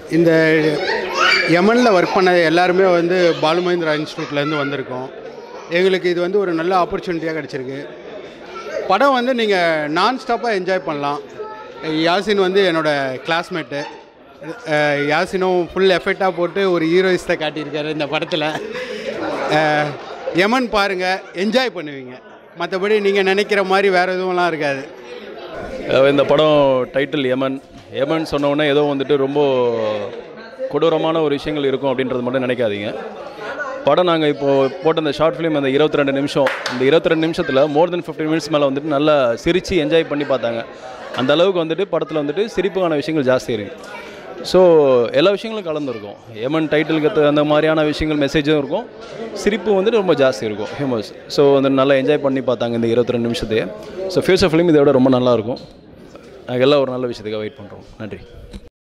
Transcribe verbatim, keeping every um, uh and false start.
இந்த யமனில் ஒர்க் பண்ண எல்லாருமே வந்து பாலுமஹேந்திரா இன்ஸ்டியூட்லேருந்து வந்திருக்கோம். எங்களுக்கு இது வந்து ஒரு நல்ல ஆப்பர்ச்சுனிட்டியாக கிடச்சிருக்கு. படம் வந்து நீங்கள் நான் ஸ்டாப்பாக என்ஜாய் பண்ணலாம். யாசின் வந்து என்னோடய கிளாஸ்மேட்டு. யாசினும் ஃபுல் எஃபெக்டாக போட்டு ஒரு ஹீரோயிஸ்ட்டை காட்டியிருக்காரு இந்த படத்தில். யமன் பாருங்கள், என்ஜாய் பண்ணுவீங்க. மற்றபடி நீங்கள் நினைக்கிற மாதிரி வேறு எதுவும்லாம் இருக்காது. இந்த படம் டைட்டில் யமன். யமன் சொன்னோன்னே ஏதோ வந்துட்டு ரொம்ப கொடூரமான ஒரு விஷயங்கள் இருக்கும் அப்படின்றது மட்டும் நினைக்காதீங்க. படம் நாங்கள் இப்போது போட்ட அந்த ஷார்ட் ஃபிலிம் அந்த இருபத்தி ரெண்டு நிமிஷம் இந்த இருபத்தி ரெண்டு நிமிஷத்தில் மோர் தென் ஃபிஃப்டின் மினிட்ஸ் மேலே வந்துட்டு நல்லா சிரித்து என்ஜாய் பண்ணி பார்த்தாங்க. அந்த அளவுக்கு வந்துட்டு படத்தில் வந்துட்டு சிரிப்புக்கான விஷயங்கள் ஜாஸ்தி இருக்குது. ஸோ எல்லா விஷயங்களும் கலந்துருக்கும். யமன் டைட்டிலுக்கு அந்த மாதிரியான விஷயங்கள் மெசேஜும் இருக்கும், சிரிப்பு வந்துட்டு ரொம்ப ஜாஸ்தி இருக்கும், ஹியூமர்ஸ். ஸோ வந்து நல்லா என்ஜாய் பண்ணி பார்த்தாங்க இந்த இருபத்தி ரெண்டு நிமிஷத்தையே. ஸோ ஃபியூச்சர் ஃபிலிம் இதை விட ரொம்ப நல்லாயிருக்கும். நாங்கள் எல்லாம் ஒரு நல்ல விஷயத்துக்காக வெயிட் பண்ணுறோம். நன்றி.